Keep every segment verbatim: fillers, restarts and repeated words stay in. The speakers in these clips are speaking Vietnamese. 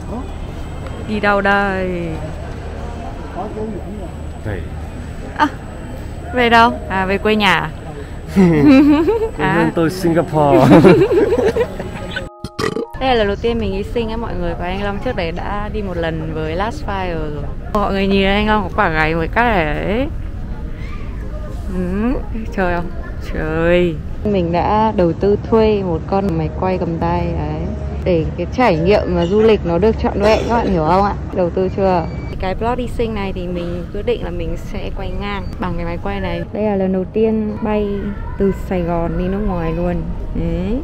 Đi đâu đây? Về. À, về đâu? À, về quê nhà. À. Tôi Singapore. Đây là lần đầu tiên mình đi sinh á mọi người. Và anh Long trước đấy đã đi một lần với Last Fire rồi. Mọi người nhìn anh Long có quả gáy mới cắt này đấy. Ừ, trời không? Trời. Mình đã đầu tư thuê một con máy quay cầm tay đấy, để cái trải nghiệm mà du lịch nó được trọn vẹn, các bạn hiểu không ạ? Đầu tư chưa? Cái vlog đi sinh này thì mình quyết định là mình sẽ quay ngang bằng cái máy quay này. Đây là lần đầu tiên bay từ Sài Gòn đi nước ngoài luôn. Đấy.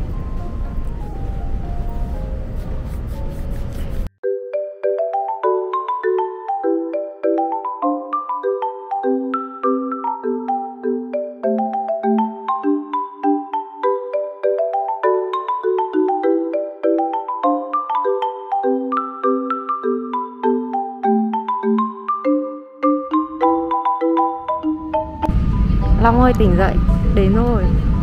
Long ơi tỉnh dậy, đến rồi.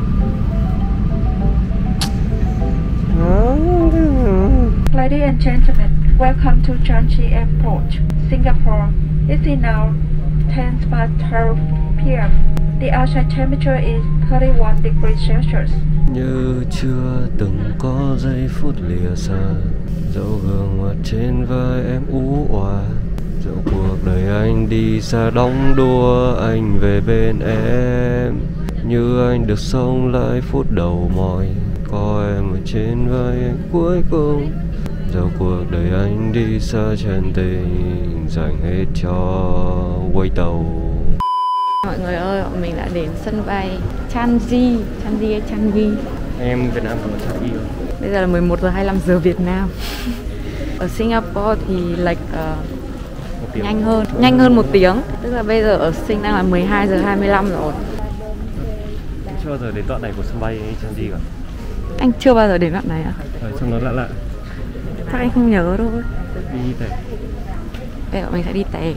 Ladies and gentlemen, welcome to Changi Airport, Singapore. It is now ten past twelve p m The outside temperature is thirty-one degrees Celsius. Như chưa từng có giây phút lìa xa, dẫu gương mặt trên vai em ú òa, dẫu cuộc đời anh đi xa đóng đua, anh về bên em như anh được sống lại phút đầu mỏi, có em ở trên vai anh cuối cùng, dẫu cuộc đời anh đi xa chân tình dành hết cho quay tàu. Mọi người ơi, bọn mình đã đến sân bay Changi. Changi hay Changi? Em Việt Nam có Changi không? Bây giờ là mười một giờ hai mươi lăm giờ Việt Nam. Ở Singapore thì lệch uh, nhanh hơn, nhanh hơn một tiếng. Tức là bây giờ ở Sing đang là mười hai giờ hai mươi lăm rồi. Anh chưa bao giờ đến đoạn này của sân bay Changi cả. Anh chưa bao giờ đến đoạn này à? Ờ, trông nó lạ lạ. Chắc anh không nhớ thôi. Đi tè. Bây giờ mình sẽ đi tè.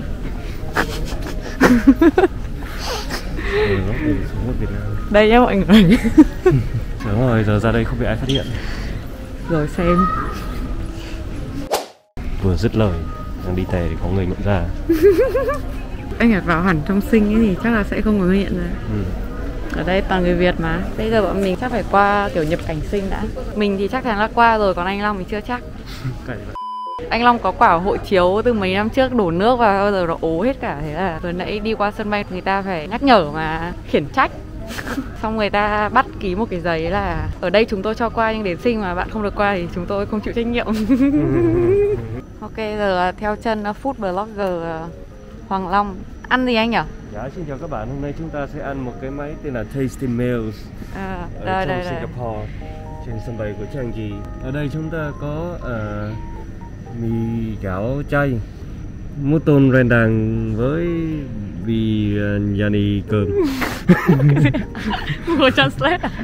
Ừ, xuống một Việt Nam. Đây nhá mọi người. Đúng rồi, giờ ra đây không bị ai phát hiện. Rồi xem. Vừa dứt lời, đang đi tè thì có người nhận ra. Anh phải vào hẳn trong Sing ấy thì chắc là sẽ không có người nhận ra. Ừ. Ở đây toàn người Việt mà. Bây giờ bọn mình chắc phải qua kiểu nhập cảnh Sing đã. Mình thì chắc chắn là qua rồi, còn anh Long thì chưa chắc. Anh Long có quả hộ chiếu từ mấy năm trước đổ nước và bao giờ nó ố hết cả. Thế là vừa nãy đi qua sân bay người ta phải nhắc nhở mà khiển trách. Xong người ta bắt ký một cái giấy là ở đây chúng tôi cho qua nhưng đến Sing mà bạn không được qua thì chúng tôi không chịu trách nhiệm. Ok, giờ theo chân food blogger Hoàng Long. Ăn gì anh nhỉ? Dạ, xin chào các bạn. Hôm nay chúng ta sẽ ăn một cái máy tên là Tasty Meals à, ở đây, trong đây, Singapore đây. Trên sân bay của Changi. Ở đây chúng ta có uh, mì gạo chay, mút tôm rendang với biryani cơm. Google Translate à?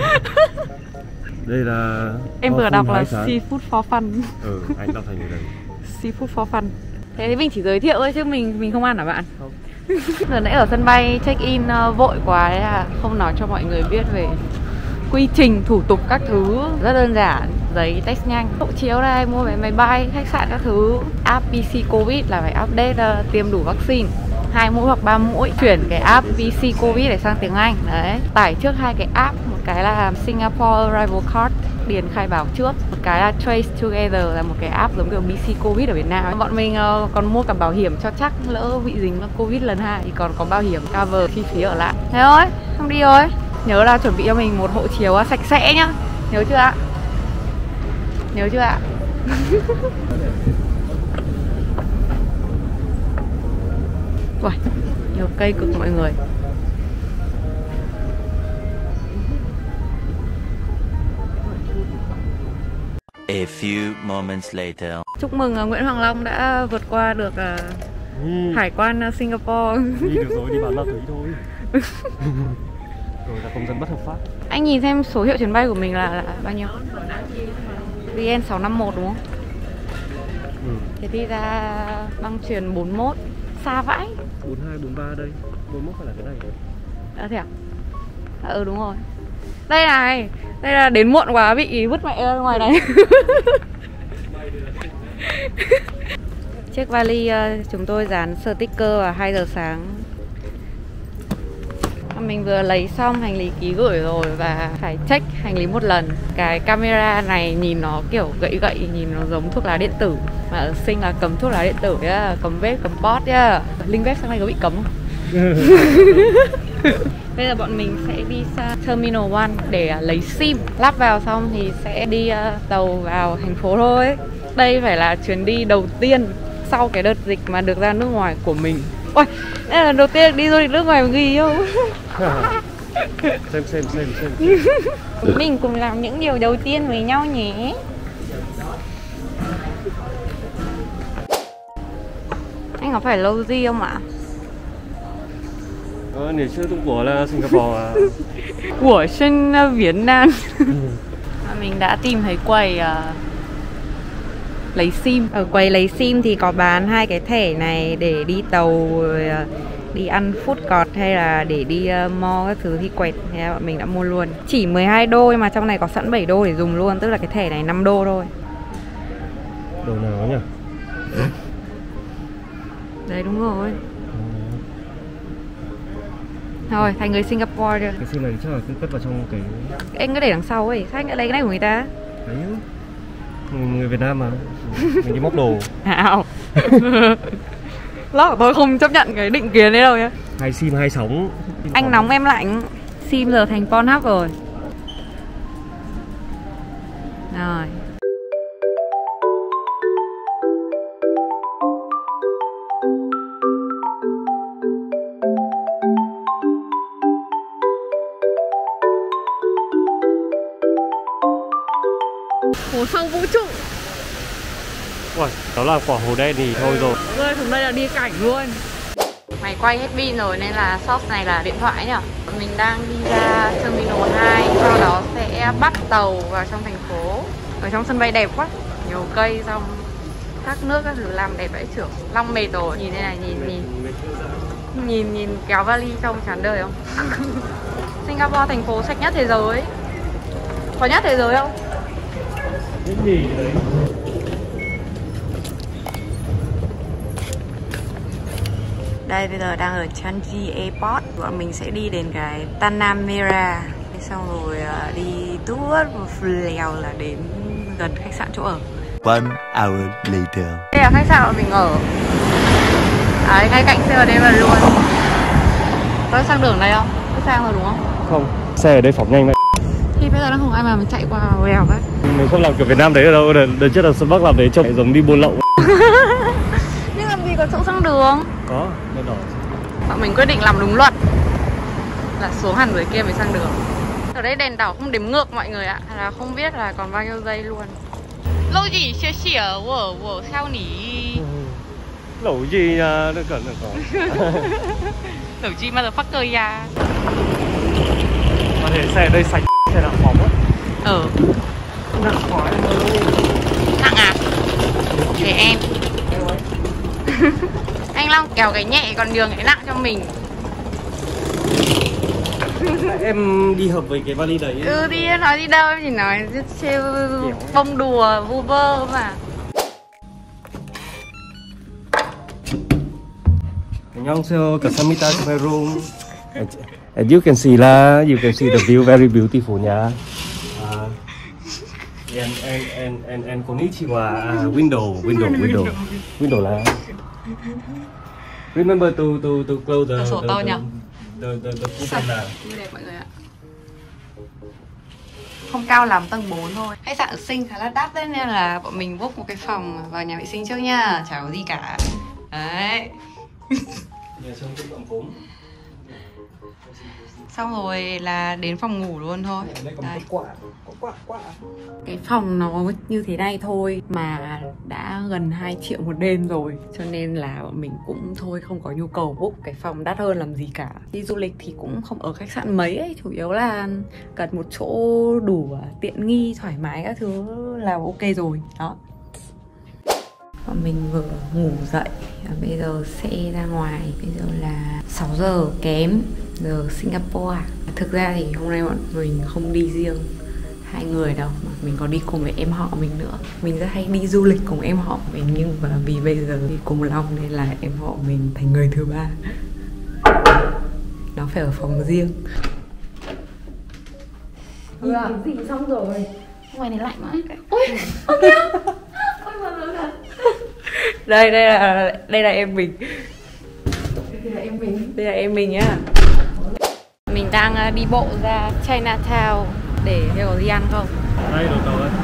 Đây là em vừa đọc là seafood for fun. Ừ, anh đọc thành như này. Seafood for fun. Thế thì mình chỉ giới thiệu thôi chứ mình mình không ăn hả bạn? Không. Giờ nãy ở sân bay check in uh, vội quá đấy là không nói cho mọi người biết về quy trình, thủ tục các thứ rất đơn giản. Giấy test nhanh, hộ chiếu đây, mua vé máy bay, khách sạn các thứ. App pê xê Covid là phải update uh, tiêm đủ vaccine, hai mũi hoặc ba mũi. Chuyển cái app pê xê Covid để sang tiếng Anh. Đấy, tải trước hai cái app, một cái là Singapore Arrival Card, điền khai báo trước, một cái là Trace Together là một cái app giống kiểu bê xê Covid ở Việt Nam. Bọn mình uh, còn mua cả bảo hiểm cho chắc lỡ bị dính Covid lần hai thì còn có bảo hiểm cover chi phí ở lại. Thế thôi, không đi rồi. Nhớ là chuẩn bị cho mình một hộ chiếu sạch sẽ nhá. Nhớ chưa ạ? Nhớ chưa ạ? Uầy, nhiều cây cực mọi người. A few moments later. Chúc mừng uh, Nguyễn Hoàng Long đã vượt qua được uh, ừ. hải quan uh, Singapore. Đi được rồi, đi bán ma túy thôi. Rồi là công dân bất hợp pháp. Anh nhìn xem số hiệu chuyến bay của mình là, là bao nhiêu? vê en sáu năm mốt đúng không? Ừ. Thế thì ra băng chuyền bốn mốt. Xa vãi. bốn hai, bốn ba đây. bốn mốt phải là cái này rồi. À thế à? À, ừ đúng rồi. Đây này, đây là đến muộn quá bị vứt mẹ ra ngoài này. Chiếc vali uh, chúng tôi dán sticker vào hai giờ sáng. Mình vừa lấy xong hành lý ký gửi rồi và phải check hành lý một lần. Cái camera này nhìn nó kiểu gậy gậy, nhìn nó giống thuốc lá điện tử. Mà ở Sing là cấm thuốc lá điện tử nhá, cấm vape, cấm pot nhá. Link vape sang đây có bị cấm không? Bây giờ bọn mình sẽ đi sang Terminal một để lấy sim. Lắp vào xong thì sẽ đi uh, tàu vào thành phố thôi. Đây phải là chuyến đi đầu tiên sau cái đợt dịch mà được ra nước ngoài của mình. Ôi, đây là đầu tiên đi du lịch nước ngoài mà ghi không? Xem xem xem xem. Mình cùng làm những điều đầu tiên với nhau nhé. Anh có phải lâu gì không ạ? Ờ, ngày xưa Trung Quốc là Singapore à? Của sinh Việt Nam. Mình đã tìm thấy quầy uh, lấy sim. Ở quầy lấy sim thì có bán hai cái thẻ này để đi tàu, rồi uh, đi ăn food court hay là để đi uh, mall các thứ thì quẹt. Thế bọn mình đã mua luôn. Chỉ mười hai đô nhưng mà trong này có sẵn bảy đô để dùng luôn. Tức là cái thẻ này năm đô thôi. Đồ nào nhỉ? Đấy đúng rồi. Thôi, thành người Singapore rồi. Cái sim này chắc là cứ cất vào trong cái... Anh cứ để đằng sau ấy, sao anh lại lấy cái này của người ta? Đấy, người Việt Nam mà. Mình đi móc đồ. Hào. Lót của tôi không chấp nhận cái định kiến đấy đâu nhá. Hai sim, hai sóng. Anh nóng em lạnh. Sim giờ thành Pornhub rồi. Rồi. Hồ sâu vũ trụ. Ui, đó là quả hồ đen thì thôi rồi. Rơi xuống đây là đi cảnh luôn. Mày quay hết pin rồi nên là shop này là điện thoại nhỉ. Mình đang đi ra Terminal hai, sau đó sẽ bắt tàu vào trong thành phố. Ở trong sân bay đẹp quá, nhiều cây xong thác nước các thứ làm đẹp vãi chưởng. Long mệt rồi, nhìn đây này, nhìn nhìn nhìn nhìn kéo vali trong chán đời không? Singapore thành phố sạch nhất thế giới. Có nhất thế giới không? Cái gì đấy? Đây bây giờ đang ở Changi Airport. Bọn mình sẽ đi đến cái Tanah Merah. Xong rồi uh, đi tuốt một lèo là đến gần khách sạn chỗ ở. One hour later. Đây là khách sạn bọn mình ở. Đấy, ngay cạnh xe ở đây mà luôn. Có sang đường này không? Có sang rồi đúng không? Không, xe ở đây phóng nhanh vậy. Thì bây giờ nó không ai mà mình chạy qua lèo ấy. Mình không làm kiểu Việt Nam đấy ở đâu, đợt trước là Sơn Bắc làm đấy trông giống đi buôn lậu. Nhưng làm gì có chỗ sang đường. Có, đèn đỏ. Bọn mình quyết định làm đúng luật là xuống hẳn dưới kia mới sang đường. Ở đây đèn đỏ không đếm ngược mọi người ạ, là không biết là còn bao nhiêu giây luôn. Lâu gì xia xia của của sao nỉ. Lẩu gì nha, nó cần là có. Lẩu gì motherfucker ya. Có thể xe ở đây sạch, xe nào phóng á. Ừ. Nặng quá em ơi. Nặng à? Để em. Anh Long kéo cái nhẹ còn đường cái nặng cho mình. Em đi hợp với cái vali đấy. Ừ đi, nói đi đâu, em chỉ nói trêu bông đùa vu vơ mà. 안녕하세요, 감사합니다, my room. As you can see la, you can see the view very beautiful nha. Uh, and and and and and konnichiwa, uh, window, window, window, window là. Remember to to to close the Sổ to nhỉ? the the the curtain là. Đẹp mọi người ạ. Không cao lắm, tầng bốn thôi. Khách sạn ở Sing khá là đắt đấy nên là bọn mình book một cái phòng vào nhà vệ sinh trước nha, chả có gì cả. Đấy. Nhà xong cũng tầng bốn. Xong rồi là đến phòng ngủ luôn thôi. Đây có Đây. một quả, có quả quả. Cái phòng nó như thế này thôi mà đã gần hai triệu một đêm rồi. Cho nên là bọn mình cũng thôi không có nhu cầu book cái phòng đắt hơn làm gì cả. Đi du lịch thì cũng không ở khách sạn mấy ấy. Chủ yếu là cần một chỗ đủ tiện nghi, thoải mái các thứ là ok rồi. Đó. Bọn mình vừa ngủ dậy và bây giờ sẽ ra ngoài. Bây giờ là sáu giờ kém giờ Singapore. Thực ra thì hôm nay bọn mình không đi riêng, hai người đâu mà mình có đi cùng với em họ mình nữa. Mình rất hay đi du lịch cùng em họ mình, nhưng mà vì bây giờ đi cùng Long nên là em họ mình thành người thứ ba. Nó phải ở phòng riêng. Nhìn cái gì xong rồi. Ngoài này lạnh quá. Ôi, ôi kìa. Ôi mà thật. Đây, đây là đây là em mình. Đây là em mình. Đây là em mình nhá. Mình đang đi bộ ra Chinatown để xem có gì ăn không. Đây đồ cầu đấy.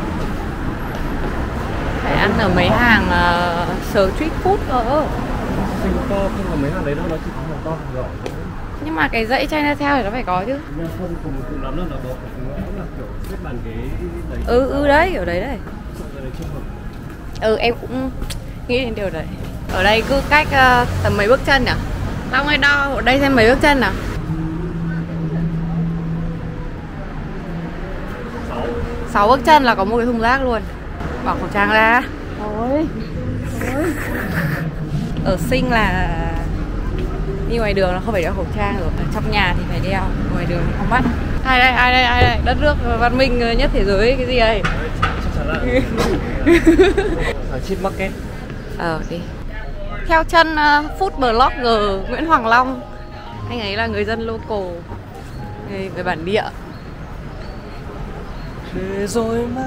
Phải ăn ở mấy hàng uh, street food cơ. Singapore không có mấy hàng đấy đâu, nó chỉ có hàng to hàng nhỏ thôi. Nhưng mà cái dãy Chinatown thì nó phải có chứ. Nhưng không cùng cùng lắm đâu là bộ nó là kiểu xếp bàn ghế đấy. Ừ ừ đấy, kiểu đấy đấy. Đấy chưa hợp. Ừ em cũng nghĩ đến điều đấy. Ở đây cứ cách uh, tầm mấy bước chân nhỉ? Long ơi đo ở đây xem mấy bước chân nào. sáu bước chân là có một cái thùng rác luôn. Bỏ khẩu trang ra. Ôi. Ôi. Ở Sing là đi ngoài đường nó không phải đeo khẩu trang rồi. Ở trong nhà thì phải đeo, ngoài đường thì không bắt. Ai đây, ai đây, ai đây? Đất nước văn minh nhất thế giới cái gì đây? Chắc chắn là hàng cheap market. Ờ đi. Theo chân uh, food blogger Nguyễn Hoàng Long. Anh ấy là người dân local, người, người bản địa. Để rồi mà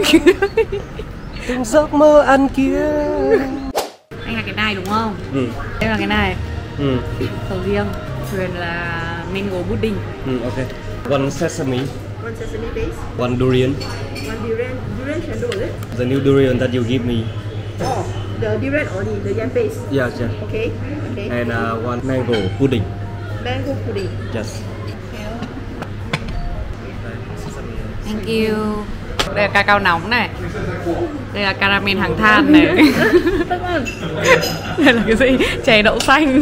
từng giấc mơ ăn kia. Anh là cái này đúng không? Ừ. Đây là cái này. Ừ. Sầu riêng. Truyền là mango pudding. Ừ, ok. One sesame. One sesame base, One durian. one durian, durian can do it. The new durian that you give me. Oh, the durian or the, the yam paste. Yes, yes. Okay, okay. And uh, one mango pudding. Mango pudding. Yes. Thank you. Đây là cacao nóng này. Đây là caramel hàng than này. Đây là cái gì? Chè đậu xanh.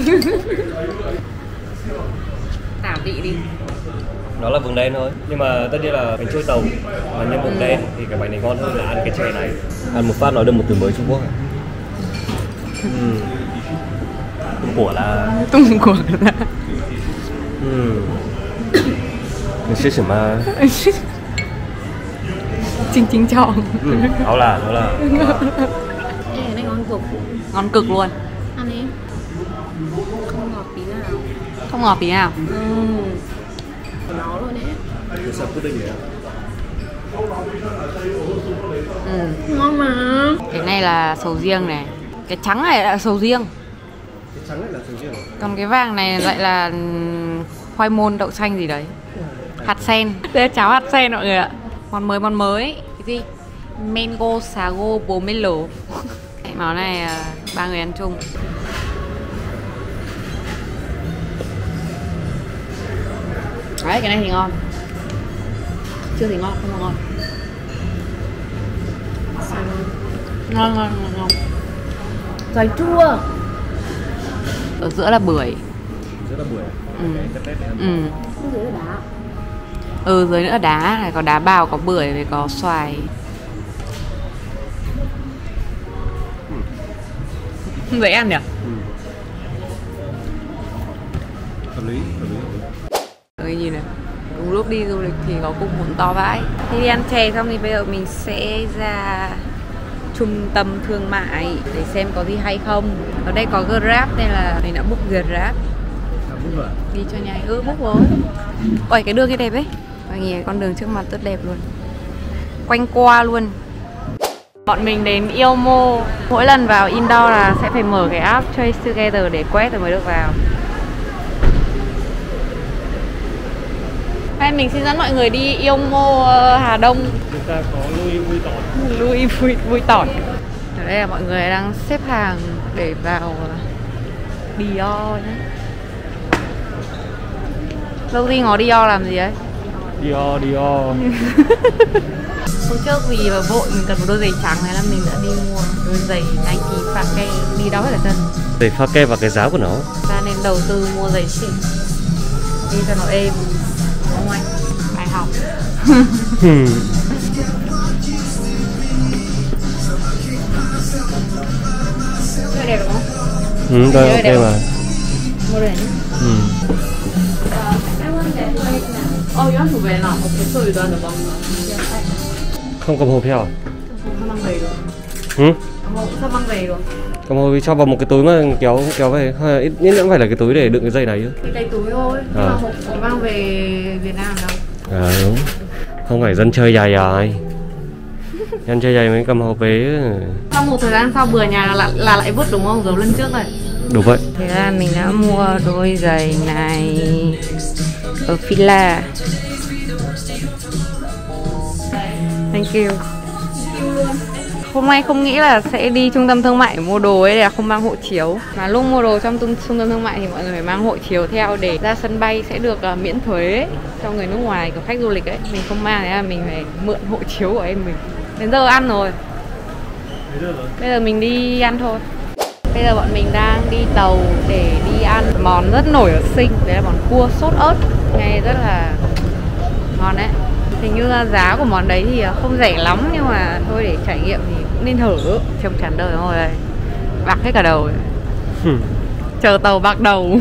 Tả vị đi. Nó là vừng đen thôi. Nhưng mà tất nhiên là bánh trôi tàu. Mà nhân vừng đen thì cái bánh này ngon hơn là ăn cái chè này. Ăn một phát nói được một từ mới Trung Quốc. Ừ. Tung của là. Tung của là. Ừ. Cái xí xỉ mà. Chinh chinh chong. Ừ. Đó là, đó là. Ê, cái này ngon cực. Ngon cực luôn. Ăn đi. Không ngọt tí nào. Không ngọt tí nào. Ừ. Nó luôn đấy. Cái sập pudding vậy. Ừ. Ngon mà. Cái này là sầu riêng này. Cái trắng này là sầu riêng. Cái trắng này là sầu riêng. Còn cái vàng này lại là khoai môn đậu xanh gì đấy. Hạt sen. Đây là cháo hạt sen mọi người ạ. Món mới món mới. Cái gì? Mango sago pomelo. Món này ba người ăn chung. Đấy, cái này thì ngon. Chưa thì ngon, không ngon. Ngon, ngon, ngon, ngon. Xoài chua. Ở giữa là bưởi. Rất là bưởi. Ừ. Cái tép này ăn. Ừ. Cái dưới là đá. Ừ, dưới nữa là đá này, có đá bào, có bưởi, với có xoài. Ừ. Dễ ăn nhỉ? Ừ. Hợp lý, hợp lý, hợp lý. Ơi nhìn này, cùng lúc đi du lịch thì có cung bún to vãi. Khi đi ăn chè xong thì bây giờ mình sẽ ra trung tâm thương mại để xem có gì hay không. Ở đây có Grab nên là mình đã book Grab. Đi cho nhanh, ừ book rồi. Ôi cái đường kia đẹp ấy. Và nhìn con đường trước mặt rất đẹp luôn. Quanh qua luôn. Bọn mình đến Yomo. Mỗi lần vào indoor là sẽ phải mở cái app Trace Together để quét rồi mới được vào. Hay mình xin dẫn mọi người đi Yomo Hà Đông. Người ta có Louis Vuitton. Louis vui, vui tỏi. Ở đây là mọi người đang xếp hàng để vào Dior nhé. Lâu gì ngó Dior làm gì đấy? Dior, Dior. Hôm trước vì mà vội mình cần một đôi giày trắng này là mình đã đi mua đôi giày Nike Phạ Cây đi đau hết cả chân. Giày pha ke và cái giá của nó. Ta nên đầu tư mua giày xịn đi cho nó êm. Đúng không anh? Bài học. Cái đẹp đúng không? Ừ, đây ok đẹp mà. Mua đây nhé. Ừ. 어, you want to wear now? Okay, so you don't want to Không cầm hộp theo à? Không mang về được. Ừ? Cầm hộp sao mang về được? Cầm hộp thì cho vào một cái túi mà kéo kéo về. Hay ít nhất cũng phải là cái túi để đựng cái dây này chứ. Cái cây túi thôi. Nhưng à. mà hộp có mang về Việt Nam đâu. À đúng. Không phải dân chơi dài dài. Dân chơi dài mới cầm hộp về. Sau một thời gian sau bừa nhà là, là lại vứt đúng không? Giống lần trước này. Đúng vậy. Thế là mình đã mua đôi giày này ở Fila. Thank you. Hôm nay không nghĩ là sẽ đi trung tâm thương mại mua đồ ấy, là không mang hộ chiếu. Mà lúc mua đồ trong trung, trung tâm thương mại thì mọi người phải mang hộ chiếu theo để ra sân bay sẽ được uh, miễn thuế cho người nước ngoài, của khách du lịch ấy. Mình không mang, thế là mình phải mượn hộ chiếu của em mình. Đến giờ ăn rồi. Bây giờ mình đi ăn thôi. Bây giờ bọn mình đang đi tàu để đi ăn món rất nổi ở Sing. Đấy là món cua sốt ớt. Nghe rất là ngon đấy. Hình như là giá của món đấy thì không rẻ lắm, nhưng mà thôi để trải nghiệm thì cũng nên thử. Trông chán đời rồi đây. Bạc hết cả đầu rồi. Chờ tàu bạc đầu.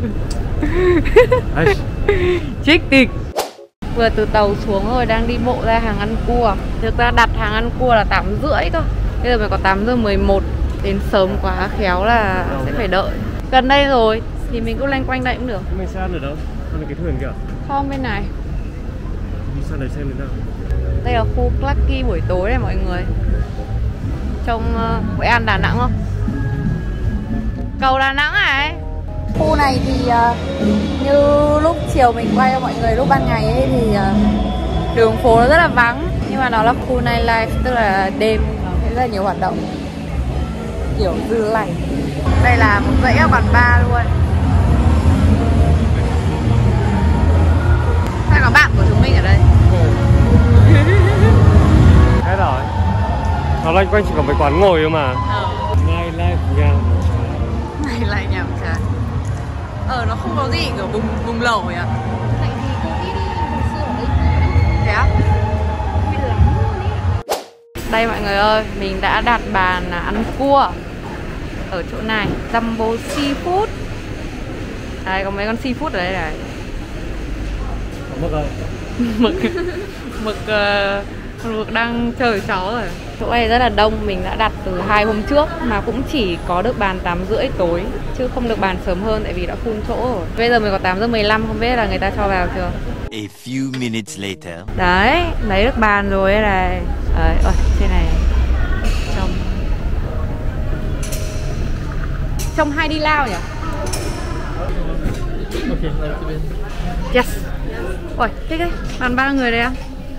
Trích tịch. Vừa từ tàu xuống rồi đang đi bộ ra hàng ăn cua. Thực ra đặt hàng ăn cua là tám rưỡi thôi. Bây giờ mới có tám giờ mười một. Đến sớm quá khéo là sẽ phải đợi. Gần đây rồi thì mình cứ loanh quanh đây cũng được. Mình sẽ ăn ở đâu? Ăn ở cái thuyền kìa. Không, bên này. Đi sang đây xem đến nào. Đây là khu Clarky buổi tối này mọi người. Trông uh, Hội An Đà Nẵng không? Cầu Đà Nẵng này. Khu này thì uh, như lúc chiều mình quay cho mọi người lúc ban ngày ấy thì uh, đường phố nó rất là vắng. Nhưng mà nó là khu nightlife, tức là đêm rất là nhiều hoạt động kiểu dư lạnh. Đây là một dãy ở quán bar luôn. Sao có bạn của chúng mình ở đây? Thế rồi. Nó loanh quanh chỉ có mấy quán ngồi thôi mà. Ờ. Ngay lại nhà. Này lại nhảm chán. Ờ nó không có gì kiểu bùng bùng lẩu vậy à? Tại vì cô đi đi hồi xưa ở đây. Thế á? Vui lắm luôn ý. Đây mọi người ơi, mình đã đặt bàn ăn cua ở chỗ này, Jumbo Seafood. Đây có mấy con seafood ở đây này. Có mực rồi. Mực Mực uh, con mực đang chờ chó rồi. Chỗ này rất là đông, mình đã đặt từ hai hôm trước mà cũng chỉ có được bàn tám rưỡi tối, chứ không được bàn sớm hơn tại vì đã full chỗ rồi. Bây giờ mới có tám giờ mười lăm, không biết là người ta cho vào chưa. A few minutes later. Đấy, lấy được bàn rồi đây này. Đấy, ôi, trên này trông trông hay đi lao nhỉ? Yes. Ôi, thích đấy, bàn ba người đây à?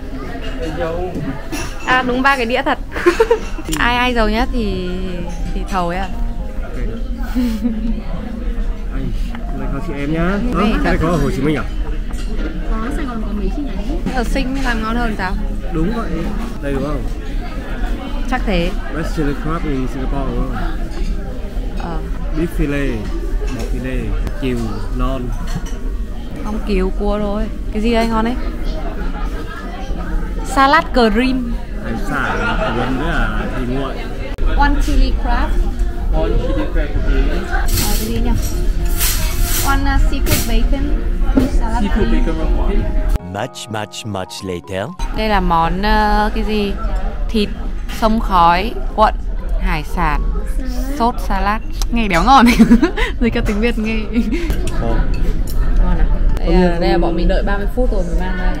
À đúng, ba cái đĩa thật. Ai ai giàu nhất thì thì thầu ấy à? Đây có chị em nhá. Ờ, đây có ở Hồ Chí Minh à? Có, Sài Gòn có mấy chi nhánh. Ở Sing mới làm ngon hơn sao? Đúng vậy. Đây đúng không? Chắc thế. Best chili crab in Singapore đúng không? Ờ. Beef fillet, bò fillet, chiều, non. Không, cứu cua thôi. Cái gì đây ngon đấy? Salad cream. Hải sản, cuốn với là thịt nguội. One chili crab. One chili crab okay. Ờ, cái gì nhỉ? One uh, seafood bacon. Salad Seafood cream. bacon okay. Much, much, much later. Đây là món uh, cái gì? Thịt sông khói cuộn hải sản sốt salad. Nghe đéo ngon. Rồi cả tiếng Việt nghe. Ồ. Ngon à? Đây là, đây là bọn mình đợi ba mươi phút rồi mới mang đây.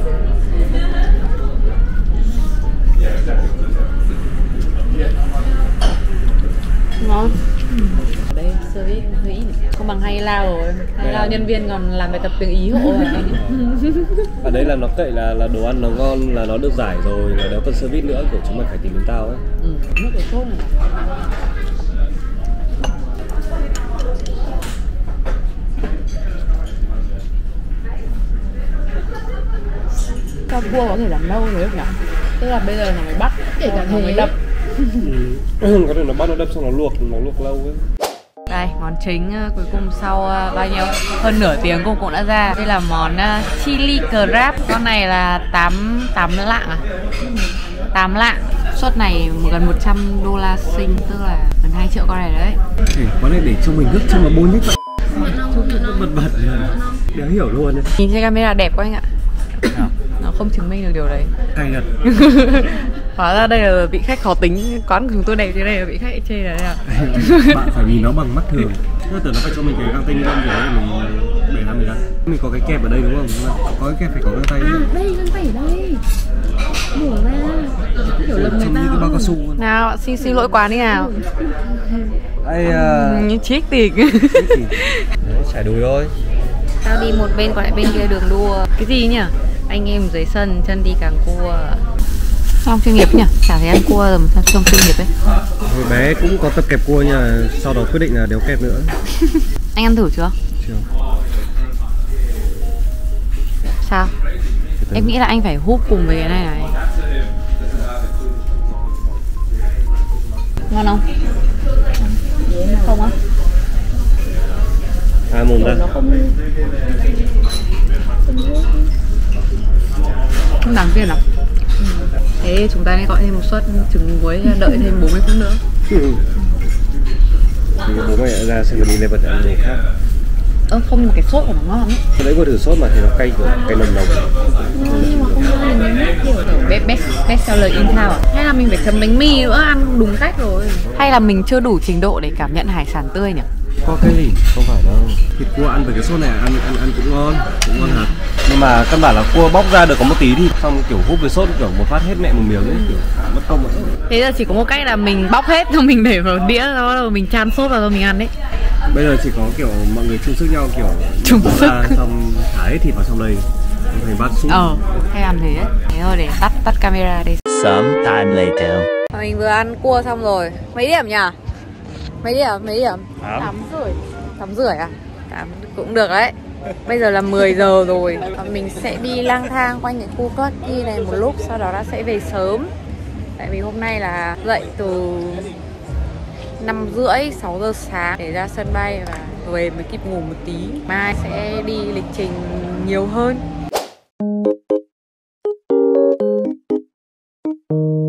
Ngon. Ở đây service hơi ít, không bằng Hay Lao rồi. Hay Lao nhân viên còn làm bài tập tiếng Ý hộ rồi. Ở đây là nó cậy là là đồ ăn nó ngon, là nó được giải rồi, là nếu cần service nữa kiểu chúng mày phải tìm đến tao ấy. Ừ, nước của sốt này. Sao cua có thể làm lâu thế được nhỉ? Tức là bây giờ nó mới bắt, kể cả nó mới đập. Ừ. Có thể nó bắt nó đập xong nó luộc, nó luộc lâu ấy. Đây, món chính uh, cuối cùng sau uh, bao nhiêu? Hơn nửa tiếng cô cũng đã ra. Đây là món uh, chili crab. Con này là tám, tám lạng à? tám lạng. Suất này gần một trăm đô la Sing, tức là gần hai triệu con này đấy. Hey, quán này để cho mình gấp cho nó bôi nhất vậy. Bật bật là đéo hiểu luôn ấy. Nhìn trên camera đẹp quá anh ạ. Nó không chứng minh được điều đấy. Cay thật. Hóa ra đây là vị khách khó tính, quán của chúng tôi đẹp thế này là vị khách chê đấy à? Bạn phải nhìn nó bằng mắt thường. Tôi tưởng nó phải cho mình cái găng tay lên gì đấy mình để làm mình ăn. Mình có cái kẹp ở đây đúng không? Có cái kẹp phải có găng tay. À đây, găng tay ở đây. Mở ra. Hiểu lầm người ta. Cái bao cao su. Nào, bạn xin xin lỗi quán đi nào. Đây uh... Chích tịch. Chải đùi thôi. Tao đi một bên còn lại bên kia đường đua. Cái gì nhỉ? Anh em dưới sân chân đi càng cua. Sao chuyên nghiệp nhỉ? Chả thấy ăn cua rồi mà sao trông chuyên nghiệp ấy. Hồi bé cũng có tập kẹp cua nhưng mà sau đó quyết định là đéo kẹp nữa. Anh ăn thử chưa? Chưa. Sao? Em nghĩ là anh phải húp cùng với cái này này. Ngon không? Không á? À mồm ra. Không đáng tiền à? Ừ. Thế chúng ta nên gọi thêm một suất trứng muối, đợi thêm bốn mươi phút nữa. Ừ. Thì bố mẹ ra xem đi level ăn đồ khác. Ơ không, nhưng mà cái sốt của nó ngon lắm. Tôi lấy qua thử sốt mà thì nó cay kiểu cay nồng nồng. Nhưng mà không ngon đến nước kiểu Best, best, best seller in town à? Hay là mình phải chấm bánh mì nữa, ăn đúng cách rồi. Hay là mình chưa đủ trình độ để cảm nhận hải sản tươi nhỉ? Có cái gì? Không phải đâu. Thịt cua ăn với cái sốt này ăn ăn ăn cũng ngon, cũng ngon thật. Nhưng mà căn bản là cua bóc ra được có một tí thì xong kiểu húp với sốt kiểu một phát hết mẹ một miếng ấy, kiểu mất công ấy. Thế là chỉ có một cách là mình bóc hết rồi mình để vào đĩa rồi mình chan sốt vào rồi mình ăn đấy. Bây giờ chỉ có kiểu mọi người chung sức nhau kiểu chung sức xong thả hết thịt vào trong đây thành bát súp. Ờ, hay làm thế đấy. Thế thôi để tắt tắt camera đi. Sometime later. Mình vừa ăn cua xong rồi. Mấy điểm nhỉ? Mấy điểm? Mấy điểm? Tám rưỡi. Tám rưỡi à? Tám cũng được đấy. Bây giờ là mười giờ rồi. Mình sẽ đi lang thang quanh cái khu Clarky này một lúc, sau đó là sẽ về sớm. Tại vì hôm nay là dậy từ năm rưỡi, sáu giờ sáng để ra sân bay và về mới kịp ngủ một tí. Mai sẽ đi lịch trình nhiều hơn.